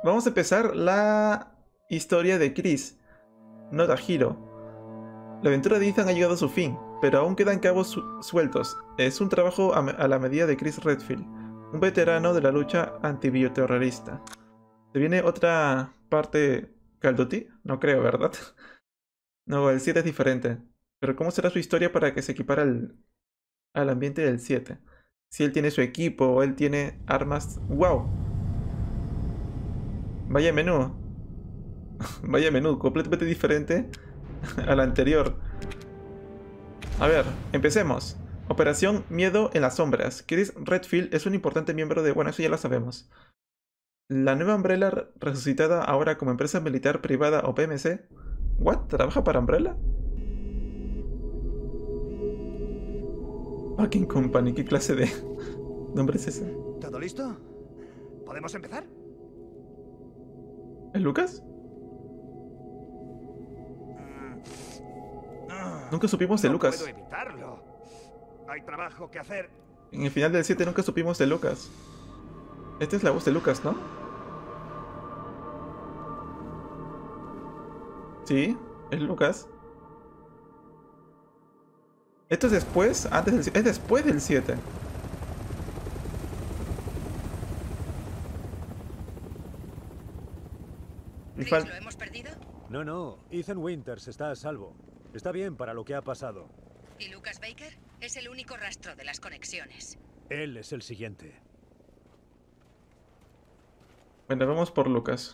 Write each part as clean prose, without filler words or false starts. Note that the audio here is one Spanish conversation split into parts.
Vamos a empezar la historia de Chris, Nota Hero. La aventura de Ethan ha llegado a su fin, pero aún quedan cabos sueltos. Es un trabajo a la medida de Chris Redfield, un veterano de la lucha antibioterrorista. ¿Se viene otra parte Call of Duty? No creo, ¿verdad? No, el 7 es diferente. Pero ¿cómo será su historia para que se equipara al ambiente del 7? Si él tiene su equipo o él tiene armas... ¡Wow! Vaya menú. Vaya menú, completamente diferente al anterior. A ver, empecemos. Operación Miedo en las Sombras. Chris Redfield es un importante miembro de... Bueno, eso ya lo sabemos. La nueva Umbrella, resucitada ahora como empresa militar privada o PMC. ¿What? ¿Trabaja para Umbrella? Parking Company, ¿qué clase de nombre es ese? ¿Todo listo? ¿Podemos empezar? ¿Es Lucas? Nunca supimos de No Lucas. puedo evitarlo. Hay trabajo que hacer. En el final del 7 nunca supimos de Lucas. Esta es la voz de Lucas, ¿no? Sí, es Lucas. Esto es después, antes del 7. Es después del 7. Chris, ¿lo hemos perdido? No, Ethan Winters está a salvo. Está bien para lo que ha pasado. ¿Y Lucas Baker? Es el único rastro de las conexiones. Él es el siguiente. Bueno, vamos por Lucas.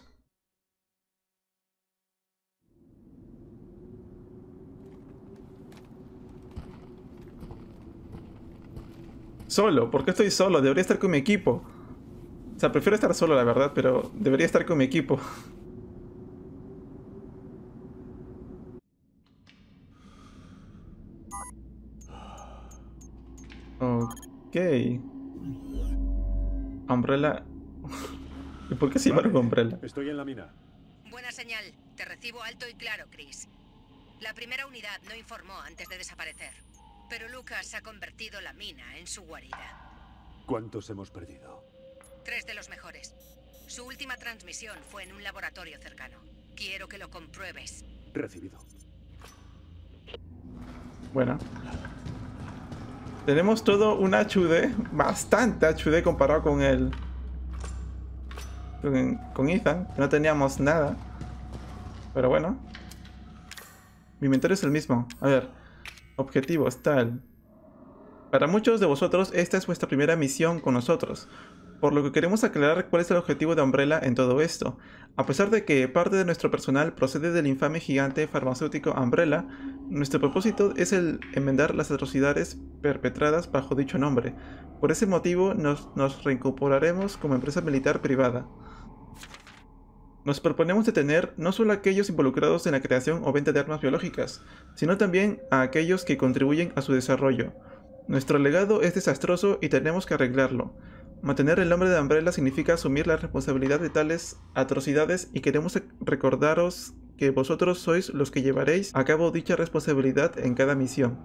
Solo, ¿por qué estoy solo? Debería estar con mi equipo. O sea, prefiero estar solo, la verdad, pero debería estar con mi equipo. Ok. Umbrella. ¿Y por qué se llamaron Umbrella? Estoy en la mina. Buena señal. Te recibo alto y claro, Chris. La primera unidad no informó antes de desaparecer. Pero Lucas ha convertido la mina en su guarida. ¿Cuántos hemos perdido? 3 de los mejores. Su última transmisión fue en un laboratorio cercano. Quiero que lo compruebes. Recibido. Bueno. Tenemos todo un HUD, bastante HUD comparado con el... Con Ethan, que no teníamos nada. Pero bueno. Mi inventario es el mismo. A ver. Objetivos, tal. Para muchos de vosotros, esta es vuestra primera misión con nosotros. Por lo que queremos aclarar cuál es el objetivo de Umbrella en todo esto. A pesar de que parte de nuestro personal procede del infame gigante farmacéutico Umbrella, nuestro propósito es el enmendar las atrocidades perpetradas bajo dicho nombre. Por ese motivo nos reincorporaremos como empresa militar privada. Nos proponemos detener no solo a aquellos involucrados en la creación o venta de armas biológicas, sino también a aquellos que contribuyen a su desarrollo. Nuestro legado es desastroso y tenemos que arreglarlo. Mantener el nombre de Umbrella significa asumir la responsabilidad de tales atrocidades y queremos recordaros que vosotros sois los que llevaréis a cabo dicha responsabilidad en cada misión.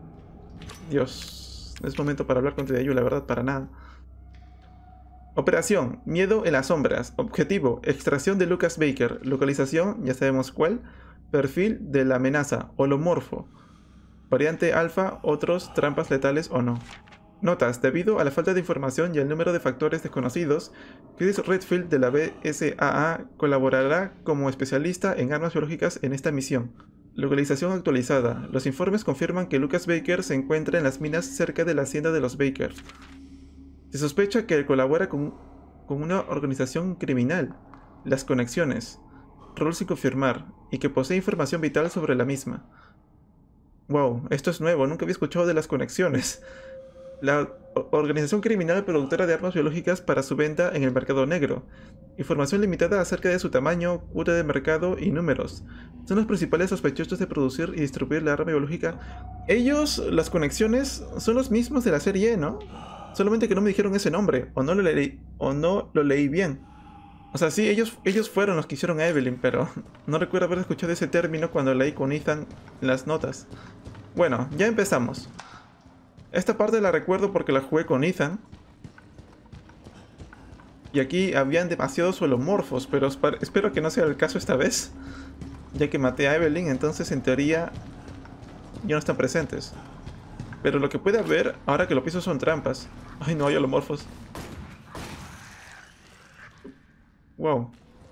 Dios, no es momento para hablar contra ello, la verdad, para nada. Operación Miedo en las Sombras. Objetivo: extracción de Lucas Baker. Localización, ya sabemos cuál. Perfil de la amenaza: holomorfo. Variante alfa, otros, trampas letales o no. Notas: debido a la falta de información y el número de factores desconocidos, Chris Redfield de la BSAA colaborará como especialista en armas biológicas en esta misión. Localización actualizada. Los informes confirman que Lucas Baker se encuentra en las minas cerca de la hacienda de los Baker. Se sospecha que él colabora con una organización criminal, las Conexiones, rol sin confirmar, y que posee información vital sobre la misma. Wow, esto es nuevo, nunca había escuchado de las Conexiones. La organización criminal productora de armas biológicas para su venta en el mercado negro. Información limitada acerca de su tamaño, cuota de mercado y números. Son los principales sospechosos de producir y distribuir la arma biológica. Ellos, las Conexiones, son los mismos de la serie E, ¿no? Solamente que no me dijeron ese nombre, o no lo leí bien. O sea, sí, ellos fueron los que hicieron a Evelyn, pero no recuerdo haber escuchado ese término cuando leí con Ethan las notas. Bueno, ya empezamos. Esta parte la recuerdo porque la jugué con Ethan. Y aquí habían demasiados holomorfos, pero espero que no sea el caso esta vez. Ya que maté a Evelyn, entonces en teoría ya no están presentes. Pero lo que puede haber, ahora que lo pienso, son trampas. Ay, no hay holomorfos. Wow.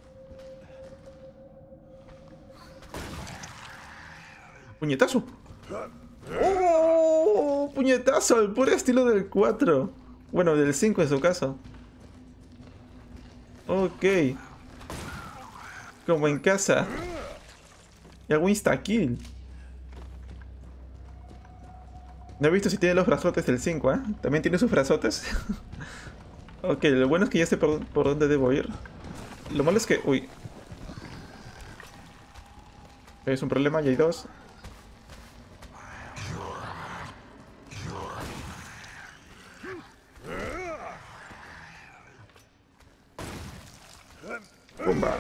¡Puñetazo! ¡Oh! ¡Puñetazo! Al puro estilo del 4. Bueno, del 5 en su caso. Ok. Como en casa. Y hago insta-kill. No he visto si tiene los brazotes del 5, ¿eh? ¿También tiene sus brazotes? Ok, lo bueno es que ya sé por dónde debo ir. Lo malo es que... Uy. Es un problema, ya hay dos. Pumba.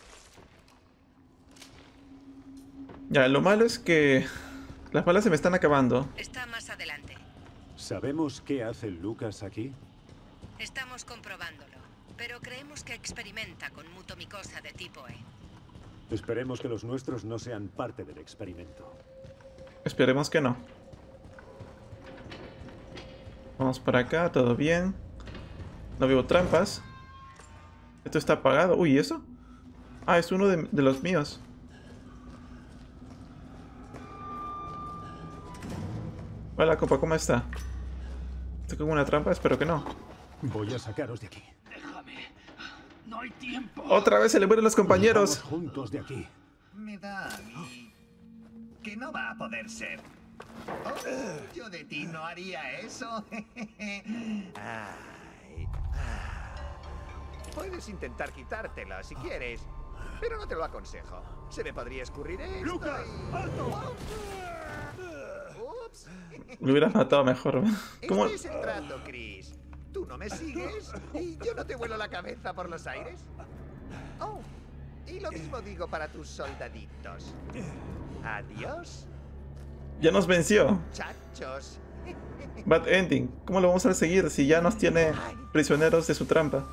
Ya, lo malo es que las balas se me están acabando. Está más adelante. ¿Sabemos qué hace Lucas aquí? Estamos comprobándolo, pero creemos que experimenta con mutomicosa de tipo E. Esperemos que los nuestros no sean parte del experimento. Esperemos que no. Vamos para acá, todo bien. No veo trampas. Esto está apagado. Uy, ¿y eso? Ah, es uno de los míos. Hola, copa, ¿cómo está? ¿Estoy con una trampa? Espero que no. Voy a sacaros de aquí. Déjame. No hay tiempo. Otra vez se le mueren los compañeros. Vamos juntos de aquí. Me da a mí que no va a poder ser. Oh, yo de ti no haría eso. Ay. Puedes intentar quitártela si quieres, pero no te lo aconsejo. Se me podría escurrir esto. ¡Lucas! y- ¡Alto! Ups. Me hubieras matado mejor. ¿Cómo? Este es el trato, Chris. Tú no me sigues y yo no te vuelo la cabeza por los aires. Oh, y lo mismo digo para tus soldaditos. Adiós, Ya nos venció. muchachos. Bad ending. ¿Cómo lo vamos a seguir si ya nos tiene prisioneros de su trampa?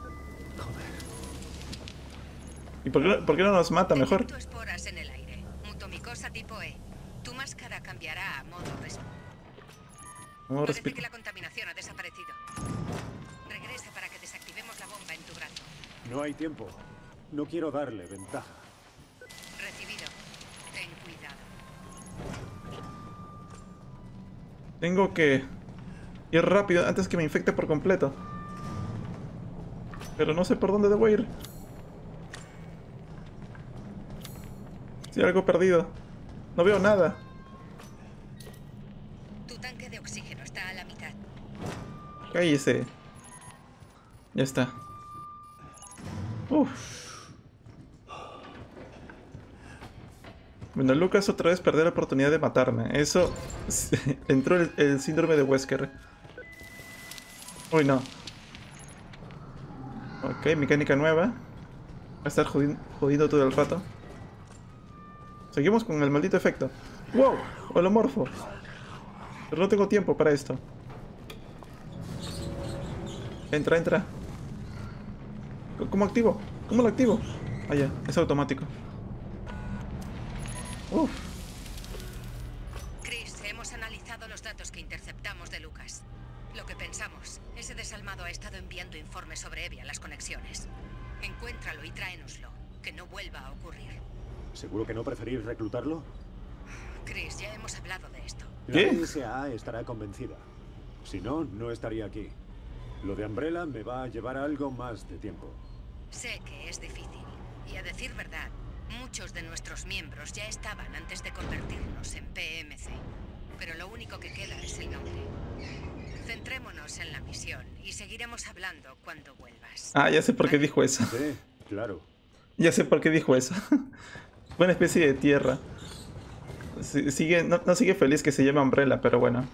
¿Y por qué no nos mata mejor? Detecto esporas en el aire. Mutomicosa tipo E. Tu máscara cambiará a modo Vamos a Parece que respirar. la contaminación ha desaparecido. Regresa para que desactivemos la bomba en tu brazo. No hay tiempo. No quiero darle ventaja. Recibido. Ten cuidado. Tengo que ir rápido antes que me infecte por completo. Pero no sé por dónde debo ir. Estoy algo perdido. No veo nada. Tu tanque de oxígeno está a la mitad. Cállese. Ya está. Uf. Bueno, Lucas otra vez perdió la oportunidad de matarme. Eso... Entró el síndrome de Wesker. Uy, no. Ok, mecánica nueva. Va a estar jodiendo todo el rato. Seguimos con el maldito efecto. ¡Wow! Holomorfo. Pero no tengo tiempo para esto. Entra, entra. ¿Cómo activo? ¿Cómo lo activo? Ah, ya, es automático. Uf. Chris, hemos analizado los datos que interceptamos de Lucas. Lo que pensamos, ese desalmado ha estado enviando informes sobre Evie a las conexiones. Encuéntralo y tráenoslo. Que no vuelva a ocurrir. ¿Seguro que no preferís reclutarlo? Chris, ya hemos hablado de esto. ¿Qué? La NSA estará convencida. Si no, no estaría aquí. Lo de Umbrella me va a llevar algo más de tiempo. Sé que es difícil. Y a decir verdad, muchos de nuestros miembros ya estaban antes de convertirnos en PMC. Pero lo único que queda es el nombre. Centrémonos en la misión y seguiremos hablando cuando vuelvas. Ah, ya sé por qué dijo eso. Sí, claro. Ya sé por qué dijo eso. Fue una especie de tierra. Sigue, no sigue feliz que se llame Umbrella, pero bueno.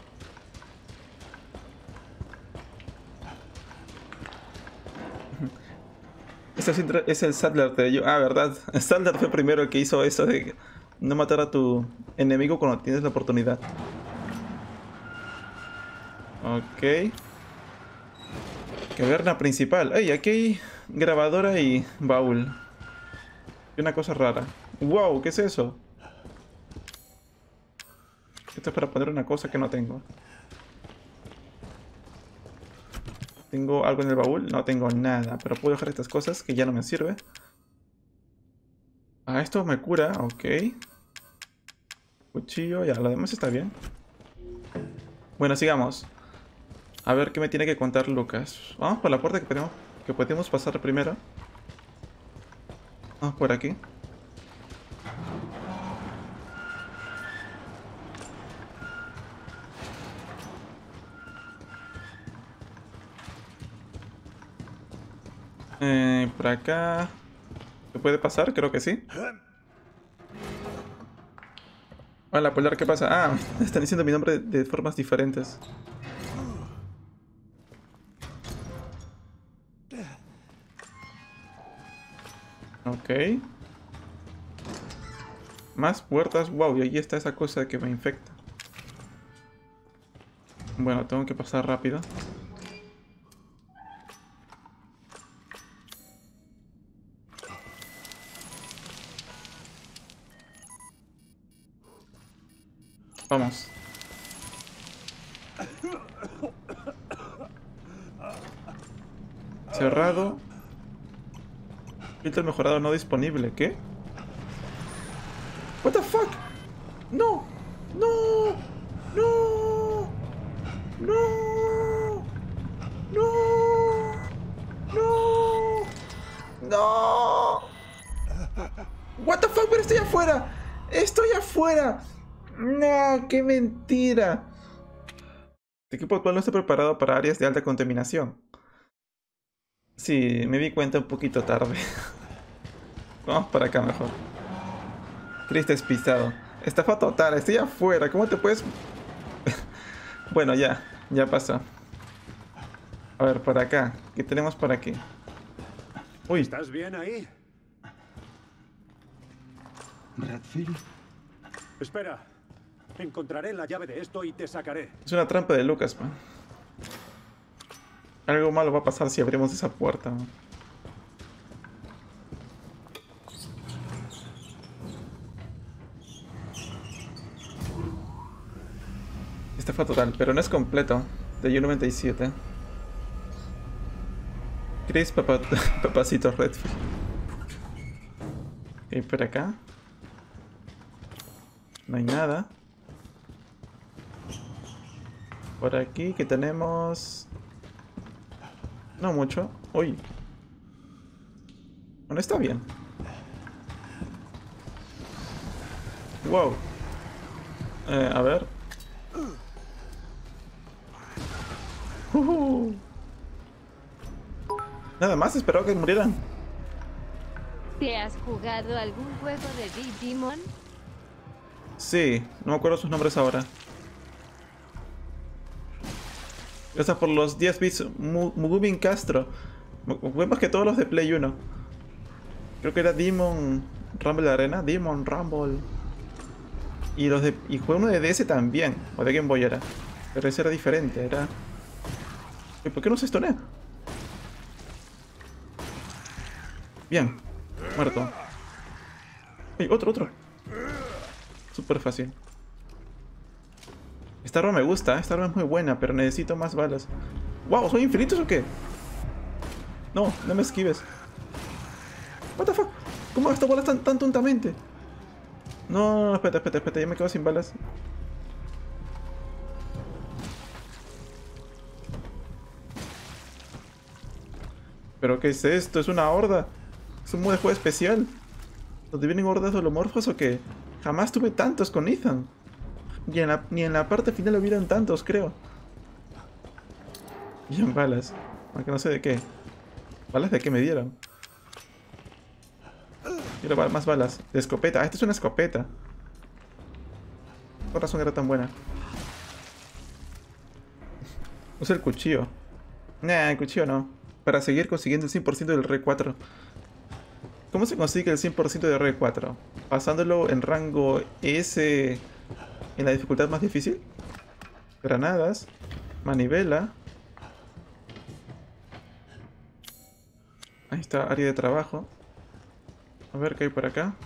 Este es el Sadler de ello. Ah, verdad. Sadler fue primero el que hizo eso de no matar a tu enemigo cuando tienes la oportunidad. Ok. Caverna principal. ¡Ey! Aquí hay grabadora y baúl. Y una cosa rara. ¡Wow! ¿Qué es eso? Esto es para poner una cosa que no tengo. ¿Tengo algo en el baúl? No tengo nada. Pero puedo dejar estas cosas que ya no me sirve. Ah, esto me cura. Ok. Cuchillo. Ya, lo demás está bien. Bueno, sigamos. A ver qué me tiene que contar Lucas. Vamos por la puerta que podemos pasar primero. Vamos por aquí. Por acá... ¿Se puede pasar? Creo que sí. Hola, Polar, ¿qué pasa? Ah, están diciendo mi nombre de formas diferentes. Ok. Más puertas. Wow, y ahí está esa cosa que me infecta. Bueno, tengo que pasar rápido. Vamos. Cerrado. Filtro mejorado no disponible. ¿Qué? What the fuck? No. No. No. No. No. No. No. What the fuck, pero estoy afuera. Estoy afuera. No, qué mentira. El equipo actual no está preparado para áreas de alta contaminación. Sí, me di cuenta un poquito tarde. Vamos para acá mejor. Chris despistado. Estafa total, estoy afuera. ¿Cómo te puedes...? Bueno, ya pasó. A ver, por acá. ¿Qué tenemos por aquí? Uy. ¿Estás bien ahí? Redfield. Espera. Encontraré la llave de esto y te sacaré. Es una trampa de Lucas, man. Algo malo va a pasar si abrimos esa puerta, man. Estafa total, pero no es completo. De U97. Chris, papacito Redfield. Ok, por acá. No hay nada. Por aquí que tenemos... No mucho. Uy. Bueno, está bien. Wow. A ver. Nada más esperaba que murieran. ¿Te has jugado algún juego de Digimon? Sí, no me acuerdo sus nombres ahora. Gracias por los 10 bits, Mugubin Castro. Fue más que todos los de Play 1. Creo que era Demon Rumble Arena. Demon Rumble. Y fue uno de DS también. O de Game Boy era. Pero ese era diferente, era... ¿Y por qué no se estonea? Bien. Muerto. ¡Ey! Otro. Súper fácil. Esta arma me gusta, esta arma es muy buena, pero necesito más balas. ¡Wow! ¿Son infinitos o qué? No, no me esquives. What the fuck? ¿Cómo gasto balas tan tontamente? No, espera, ya me quedo sin balas. ¿Pero qué es esto? ¿Es una horda? ¿Es un modo de juego especial? ¿Donde vienen hordas de holomorfos o qué? Jamás tuve tantos con Ethan. Ni en la parte final hubieron tantos, creo. Bien, balas. Aunque no sé de qué. ¿Balas de qué me dieron? Quiero más balas. De escopeta. Ah, esta es una escopeta. Por razón era tan buena. Usa el cuchillo. Nah, el cuchillo no. Para seguir consiguiendo el 100% del Rey 4. ¿Cómo se consigue el 100% del Rey 4? ¿Pasándolo en rango S en la dificultad más difícil? Granadas. Manivela. Ahí está, área de trabajo. A ver qué hay por acá.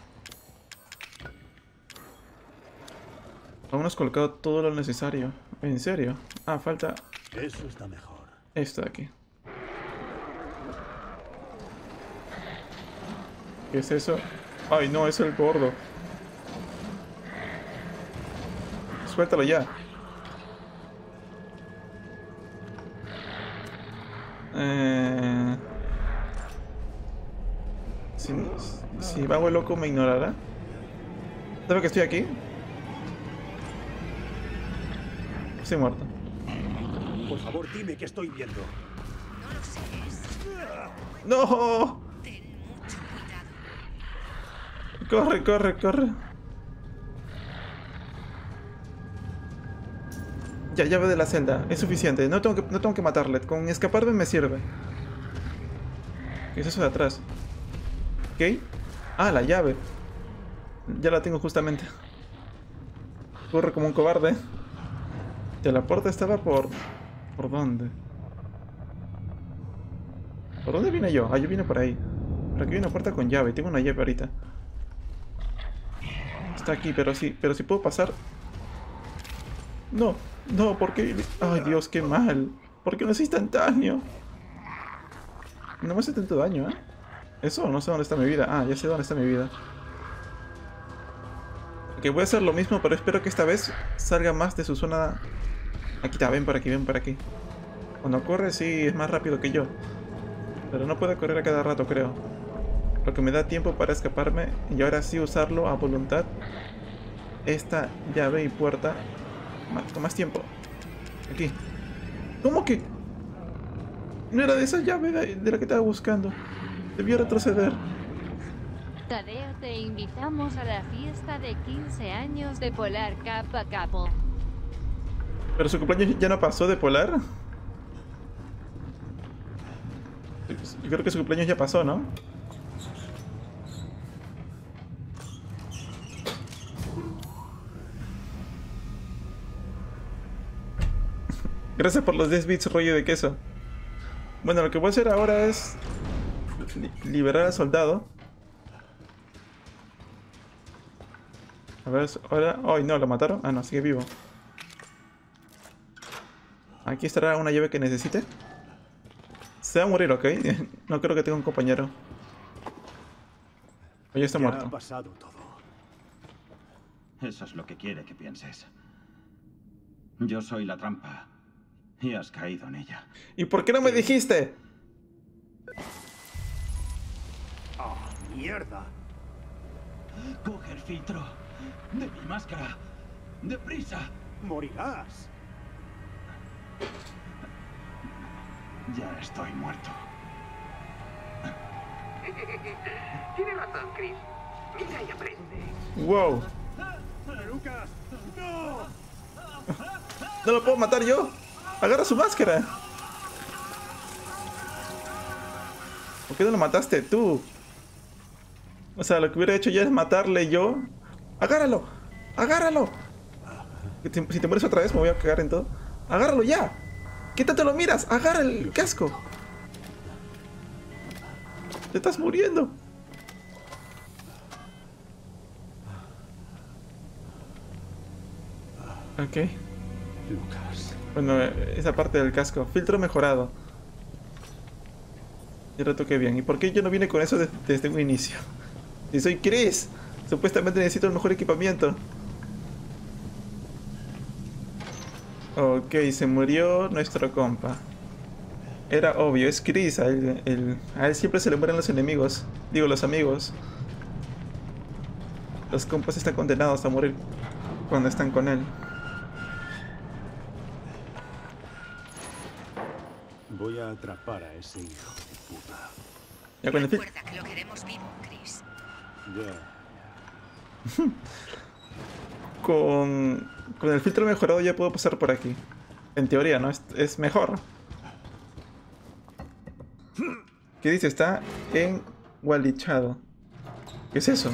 Aún no has colocado todo lo necesario. ¿En serio? Ah, falta Eso está mejor. esto de aquí. ¿Qué es eso? Ay, no, es el gordo. Suéltalo ya. Si vago el loco me ignorará. ¿Sabe que estoy aquí? Estoy muerto. Por favor, dime qué estoy viendo. No lo sé. ¡No! Ten mucho cuidado. Corre, corre, corre. Ya, llave de la celda. Es suficiente. No tengo que matarle. Con escaparme me sirve. ¿Qué es eso de atrás? ¿Qué? Ah, la llave. Ya la tengo justamente. Corre como un cobarde. Ya, la puerta estaba por... ¿Por dónde? ¿Por dónde vine yo? Ah, yo vine por ahí. Por aquí hay una puerta con llave. Tengo una llave ahorita. Está aquí, pero sí puedo pasar. No, no, ¿por qué? Ay, Dios, qué mal. ¿Por qué no es instantáneo? No me hace tanto daño, ¿eh? Eso, no sé dónde está mi vida. Ah, ya sé dónde está mi vida. Ok, voy a hacer lo mismo, pero espero que esta vez salga más de su zona. Aquí está, ven por aquí, ven por aquí. Cuando corre, sí, es más rápido que yo. Pero no puede correr a cada rato, creo. Lo que me da tiempo para escaparme y ahora sí usarlo a voluntad. Esta llave y puerta. Con más tiempo. Aquí. ¿Cómo que? No era de esa llave de la que estaba buscando. Debió retroceder. Tadeo, te invitamos a la fiesta de 15 años de Polar Kappa Capo. ¿Pero su cumpleaños ya no pasó de Polar? Yo creo que su cumpleaños ya pasó, ¿no? Gracias por los 10 bits, rollo de queso. Bueno, lo que voy a hacer ahora es liberar al soldado. A ver, ahora... ¡Ay, no! ¿Lo mataron? Ah, no, sigue vivo. Aquí estará una llave que necesite. Se va a morir, ¿ok? No creo que tenga un compañero. Oye, está Ya ha muerto. pasado todo. Eso es lo que quiere que pienses. Yo soy la trampa. Y has caído en ella. ¿Y por qué no me dijiste? ¡Ah, mierda! Coge el filtro de mi máscara. ¡Deprisa! ¡Morirás! Ya estoy muerto. Tiene razón, Chris. Mira y aprende. ¡Wow! ¡Lucas! ¡No! ¡No lo puedo matar yo! ¡Agarra su máscara! ¿Por qué no lo mataste tú? O sea, lo que hubiera hecho ya es matarle yo. ¡Agárralo! ¡Agárralo! Si te mueres otra vez me voy a cagar en todo. ¡Agárralo ya! ¿Qué tanto lo miras? ¡Agarra el casco! ¡Te estás muriendo! Ok. Lucas. Bueno, esa parte del casco. Filtro mejorado. Y retoqué bien. ¿Y por qué yo no vine con eso desde un inicio? Si soy Chris, supuestamente necesito el mejor equipamiento. Ok, se murió nuestro compa. Era obvio, es Chris. A él siempre se le mueren los enemigos. Digo, los amigos. Los compas están condenados a morir cuando están con él. Voy a atrapar a ese hijo de puta. Ya con el Recuerda que lo queremos vivo, Chris. Ya. Con el filtro mejorado ya puedo pasar por aquí. En teoría, ¿no? Es mejor. ¿Qué dice? Está engualichado. ¿Qué es eso?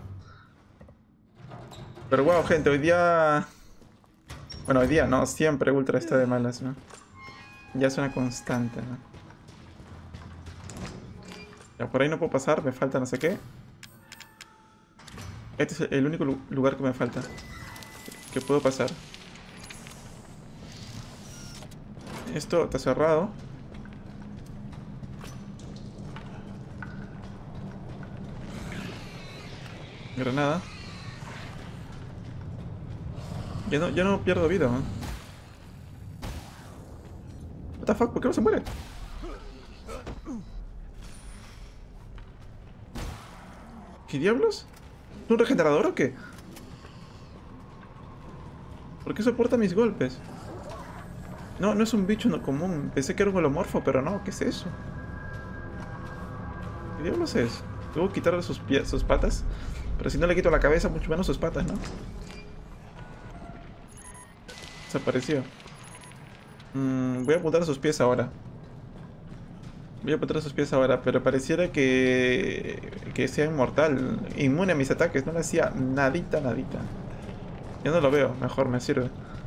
Pero wow, gente, hoy día... Bueno, hoy día no, siempre Ultra está de malas, ¿no? Ya es una constante, ¿no? Ya, por ahí no puedo pasar, me falta no sé qué. Este es el único lugar que me falta. Que puedo pasar. Esto está cerrado. Granada. Ya no pierdo vida, ¿no? What the fuck, ¿por qué no se muere? ¿Qué diablos? ¿Es un regenerador o qué? ¿Por qué soporta mis golpes? No, no es un bicho común. Pensé que era un holomorfo, pero no, ¿qué es eso? ¿Qué diablos es? Debo quitarle sus patas. Pero si no le quito la cabeza, mucho menos sus patas, ¿no? Desapareció. Voy a apuntar a sus pies ahora. Pero pareciera que sea inmortal. Inmune a mis ataques. No le hacía nadita. Yo no lo veo. Mejor me sirve.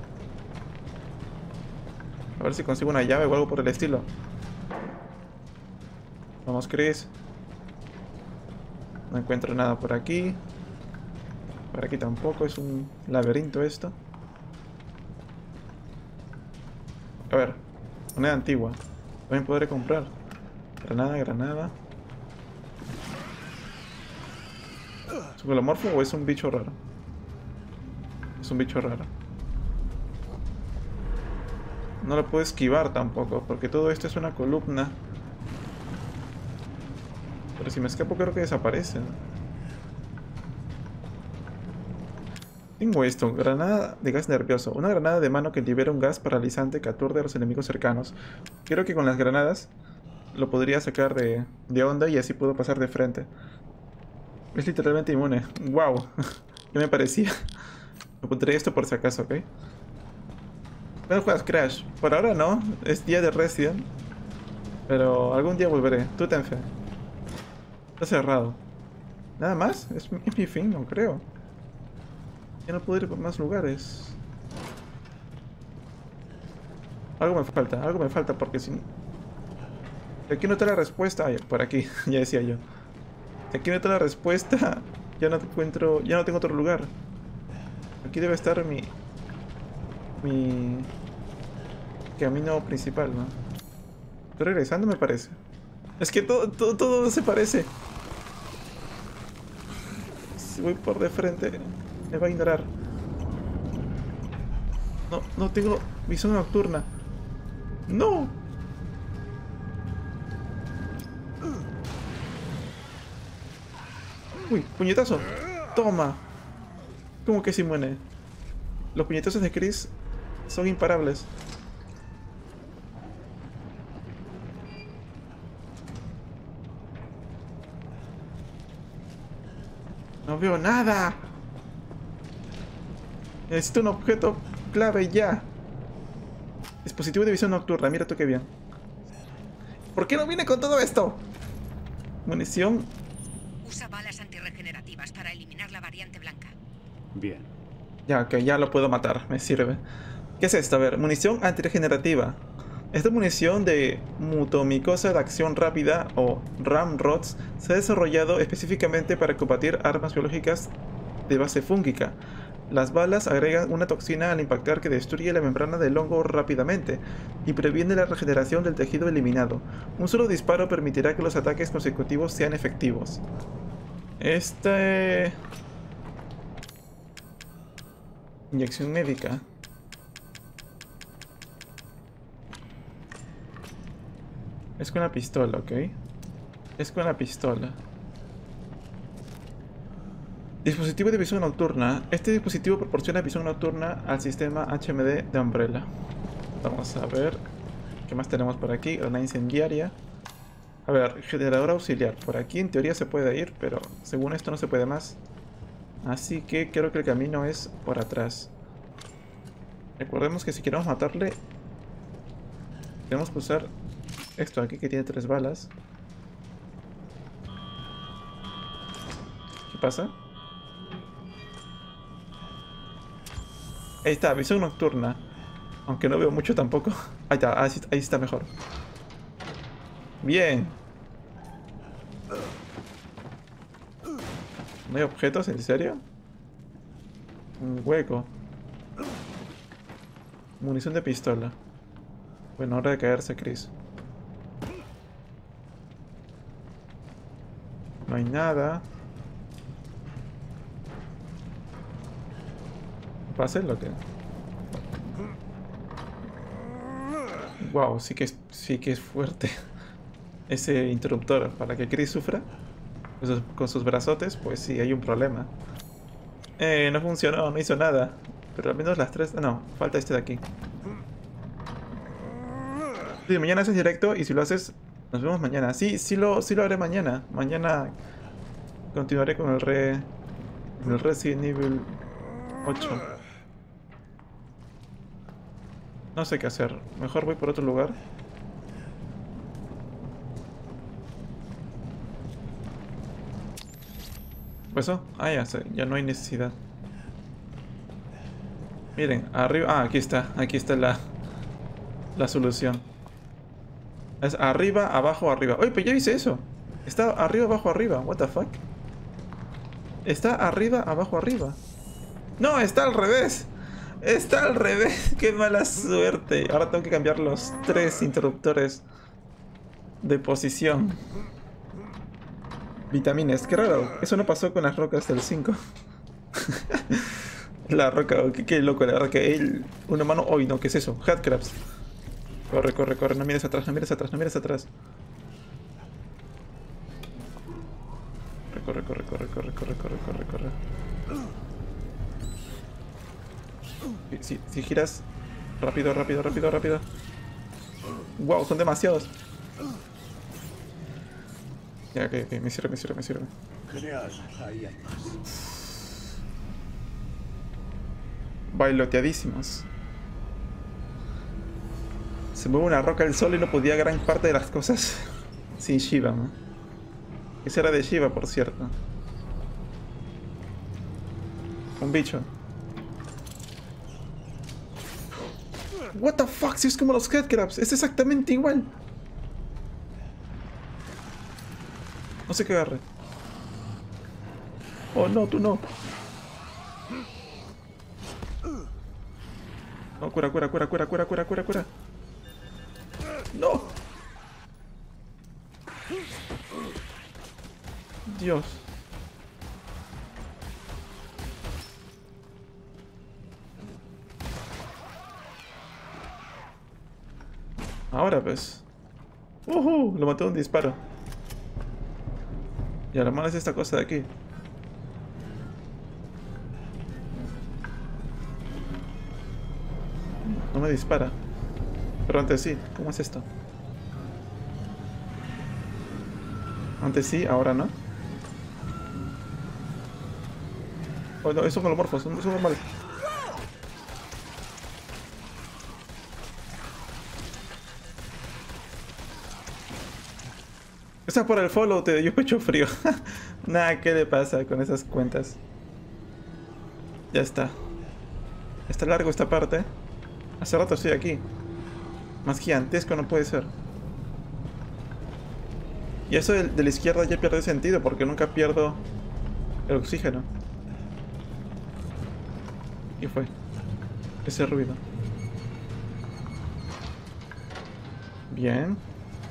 A ver si consigo una llave o algo por el estilo. Vamos, Chris. No encuentro nada por aquí. Por aquí tampoco. Es un laberinto esto. A ver. Moneda antigua. También podré comprar. Granada. ¿Es un holomorfo o es un bicho raro? Es un bicho raro. No lo puedo esquivar tampoco, porque todo esto es una columna. Pero si me escapo creo que desaparece, ¿no? Tengo esto, granada de gas nervioso. Una granada de mano que libera un gas paralizante que aturde a los enemigos cercanos. Creo que con las granadas lo podría sacar de onda y así puedo pasar de frente. Es literalmente inmune. ¡Wow! Ya me parecía. Me pondré esto por si acaso, ¿ok? ¿Cuándo juegas Crash? Por ahora no. Es día de Resident. Pero algún día volveré. Tú ten fe. Está cerrado. ¿Nada más? Es mi fin, no creo. Ya no puedo ir por más lugares. Algo me falta porque si... Aquí no está la respuesta. Ay, por aquí, ya decía yo. Si aquí no está la respuesta, ya no encuentro... Ya no tengo otro lugar. Aquí debe estar mi camino principal, ¿no? Estoy regresando, me parece. Es que todo se parece. Si voy por de frente, me va a ignorar. No tengo visión nocturna. ¡No! Uy, puñetazo. Toma. ¿Cómo que se muere? Los puñetazos de Chris son imparables. No veo nada. Necesito un objeto clave ya. Dispositivo de visión nocturna, mira tú qué bien. ¿Por qué no viene con todo esto? Munición. Usa balas antirregenerativas para eliminar la variante blanca. Bien. Ya, ok, ya lo puedo matar, me sirve. ¿Qué es esto? A ver, munición antirregenerativa. Esta munición de mutomicosa de acción rápida o Ramrods se ha desarrollado específicamente para combatir armas biológicas de base fúngica. Las balas agregan una toxina al impactar que destruye la membrana del hongo rápidamente y previene la regeneración del tejido eliminado. Un solo disparo permitirá que los ataques consecutivos sean efectivos. Inyección médica. Es con la pistola, ¿ok? Es con la pistola. Dispositivo de visión nocturna. Este dispositivo proporciona visión nocturna al sistema HMD de Umbrella. Vamos a ver qué más tenemos por aquí. Granada incendiaria. A ver, generador auxiliar. Por aquí en teoría se puede ir, pero según esto no se puede más. Así que creo que el camino es por atrás. Recordemos que si queremos matarle, tenemos que usar esto aquí que tiene 3 balas. ¿Qué pasa? Ahí está, visión nocturna. Aunque no veo mucho tampoco. Ahí está, ahí está mejor. Bien. ¿No hay objetos? ¿En serio? Un hueco. Munición de pistola. Bueno, hora de caerse, Chris. No hay nada. ¿Pase lo que? Wow, sí que es fuerte. Ese interruptor. Para que Chris sufra con sus brazotes, pues sí, hay un problema. No funcionó, no hizo nada. Pero al menos las tres... No, falta este de aquí. Sí, mañana haces directo y si lo haces, nos vemos mañana. Sí lo haré mañana. Mañana continuaré con el Resident Evil 8. No sé qué hacer. Mejor voy por otro lugar. ¿Pues eso? Ah, ya sé. Ya no hay necesidad. Miren, arriba... Ah, aquí está. Aquí está la solución. Es arriba, abajo, arriba. Oye, pero ya hice eso. Está arriba, abajo, arriba. What the fuck? Está arriba, abajo, arriba. No, está al revés. Está al revés. Qué mala suerte. Ahora tengo que cambiar los 3 interruptores de posición. Vitaminas. Qué raro. Eso no pasó con las rocas del 5. La roca. Qué loco. La verdad que un humano... Hoy no. ¿Qué es eso? Headcrabs. Corre, corre, corre. No mires atrás, no mires atrás, no mires atrás. Corre, corre, corre, corre, corre, corre, corre, corre. Si giras... Rápido, rápido, rápido, rápido. Wow, son demasiados. Ya, ok, me sirve, me sirve, me sirve. Genial, ahí hay más. Bailoteadísimos. Se mueve una roca al sol y no podía gran parte de las cosas sin Shiva, ¿no? Esa era de Shiva, por cierto. Un bicho. What the fuck, si es como los headcrabs, es exactamente igual. No sé qué agarre. Oh no, tú no. No, cura, cura, cura, cura, cura, cura, cura, cura. No. Dios. Ahora pues. Lo maté de un disparo. Y ahora más es esta cosa de aquí. No me dispara. Pero antes sí. ¿Cómo es esto? Antes sí, ahora no. Oh no, esos holomorfos, son normales. Está por el follow, te dio pecho frío. Nada, ¿qué le pasa con esas cuentas? Ya está. Está largo esta parte. Hace rato estoy aquí. Más gigantesco no puede ser. Y eso de la izquierda ya pierde sentido porque nunca pierdo el oxígeno. ¿Qué fue? Ese ruido. Bien.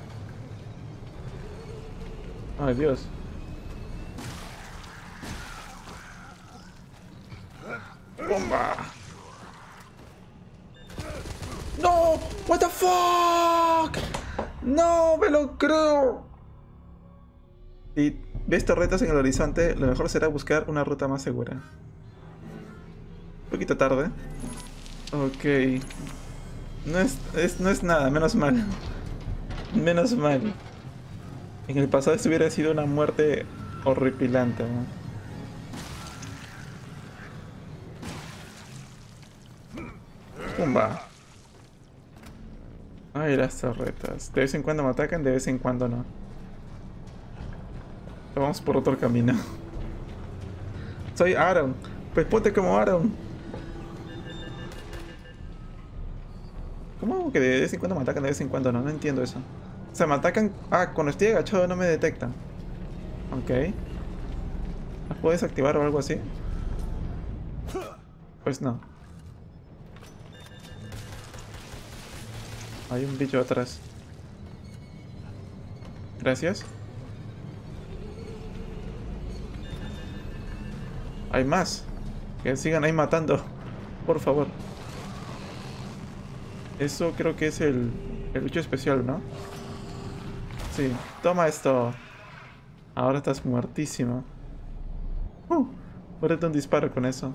Ay, Dios. ¡Bomba! ¡No! ¡What the fuck! ¡No me lo creo! Si ves torretas en el horizonte, lo mejor será buscar una ruta más segura. Un poquito tarde. Ok. No es nada, menos mal. Menos mal. En el pasado esto hubiera sido una muerte horripilante, ¿no? ¡Pumba! Ay, las torretas. De vez en cuando me atacan, de vez en cuando no. Vamos por otro camino. Soy Aaron. Pues ponte como Aaron. ¿Cómo que de vez en cuando me atacan, de vez en cuando no? No entiendo eso. O sea, me atacan... Ah, cuando estoy agachado no me detectan. Ok. ¿Las puedes activar o algo así? Pues no. Hay un bicho atrás. Gracias. Hay más. Que sigan ahí matando. Por favor. Eso creo que es el bicho especial, ¿no? Sí. Toma esto. Ahora estás muertísimo. Muérete un disparo con eso.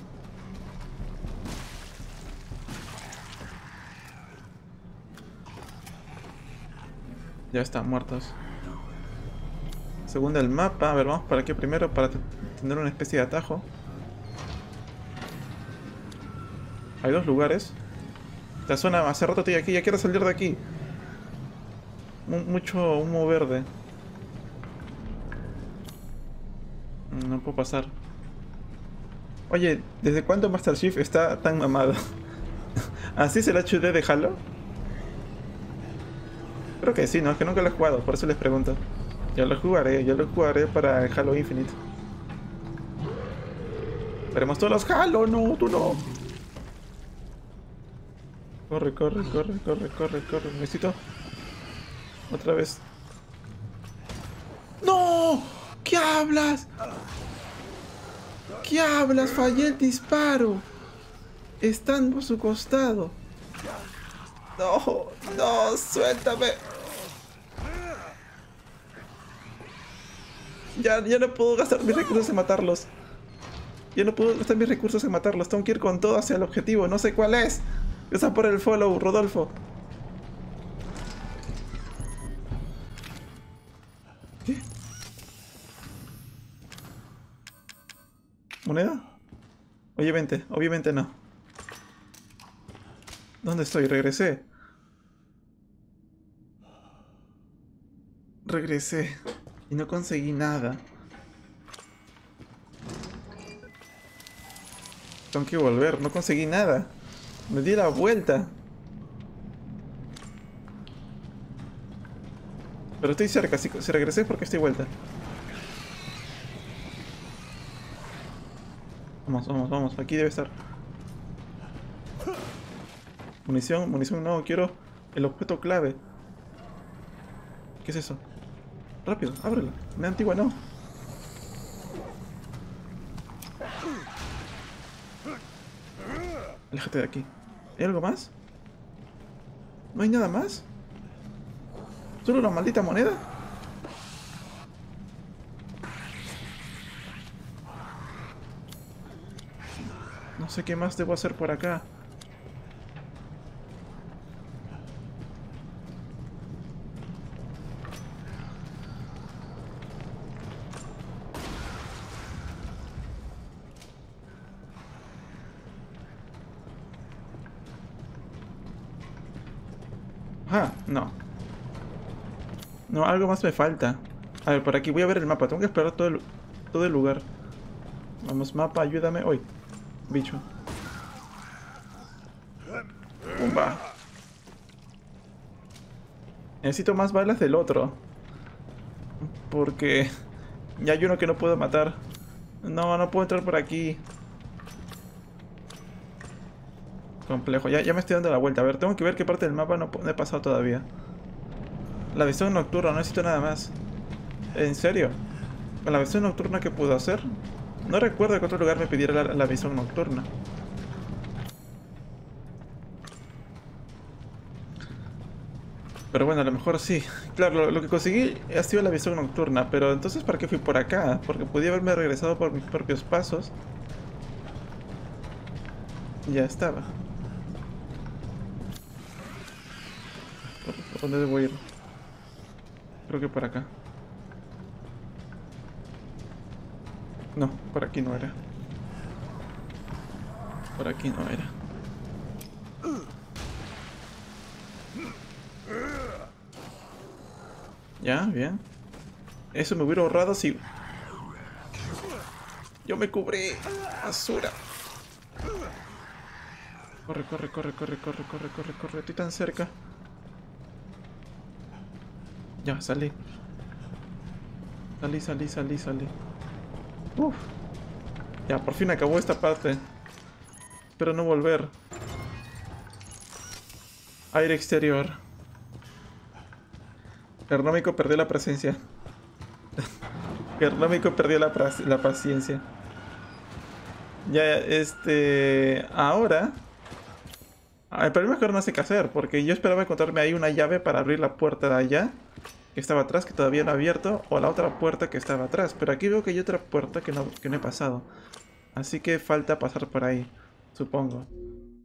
Ya están muertos. Según el mapa. A ver, vamos para aquí primero para tener una especie de atajo. Hay dos lugares. La zona, hace rato estoy aquí, ya quiero salir de aquí. Mucho humo verde. No puedo pasar. Oye, ¿desde cuándo Master Chief está tan mamado? ¿Así es el HD de Halo? Creo que sí, ¿no? Es que nunca lo he jugado, por eso les pregunto. Yo lo jugaré para el Halo Infinite. Veremos todos los Halo, no, tú no. Corre, corre, corre, corre, corre, corre. Necesito... Otra vez. ¡No! ¿Qué hablas? ¿Qué hablas? Fallé el disparo. Están por su costado. No, no, suéltame. Ya no puedo gastar mis recursos en matarlos. Ya no puedo gastar mis recursos en matarlos. Tengo que ir con todo hacia el objetivo. No sé cuál es. Gracias por el follow, Rodolfo. ¿Qué? ¿Moneda? Obviamente no. ¿Dónde estoy? Regresé. Regresé. Y no conseguí nada. Tengo que volver. No conseguí nada. Me di la vuelta. Pero estoy cerca. Si regresé es porque estoy vuelta. Vamos, vamos, vamos. Aquí debe estar. Munición no. Quiero el objeto clave. ¿Qué es eso? Rápido, ábrelo. Una antigua no. Aléjate de aquí. ¿Hay algo más? ¿No hay nada más? ¿Solo una maldita moneda? No sé qué más debo hacer por acá. Ah, no. No, algo más me falta. A ver, por aquí voy a ver el mapa. Tengo que explorar todo el lugar. Vamos, mapa, ayúdame. Uy, bicho. Pumba. Necesito más balas del otro. Porque ya hay uno que no puedo matar. No puedo entrar por aquí. Complejo. Ya me estoy dando la vuelta. A ver, tengo que ver qué parte del mapa no he pasado todavía. La visión nocturna, no necesito nada más. ¿En serio? ¿Con la visión nocturna qué puedo hacer? No recuerdo que otro lugar me pidiera la visión nocturna. Pero bueno, a lo mejor sí. Claro, lo que conseguí ha sido la visión nocturna. Pero entonces, ¿para qué fui por acá? Porque podía haberme regresado por mis propios pasos. Ya estaba. ¿Por dónde debo ir? Creo que por acá. No, por aquí no era. Por aquí no era. Ya, bien. Eso me hubiera ahorrado si... Yo me cubrí. Basura. Corre, corre, corre, corre, corre, corre, corre, corre. Estoy tan cerca. Ya, salí. Salí. Uf. Ya, por fin acabó esta parte. Espero no volver. Aire exterior. Ernómico perdió la presencia. Ernómico perdió la paciencia. Ya, ahora... El problema es que ahora no sé qué hacer, porque yo esperaba encontrarme ahí una llave para abrir la puerta de allá, que estaba atrás, que todavía no he abierto, o la otra puerta que estaba atrás. Pero aquí veo que hay otra puerta que no he pasado. Así que falta pasar por ahí, supongo.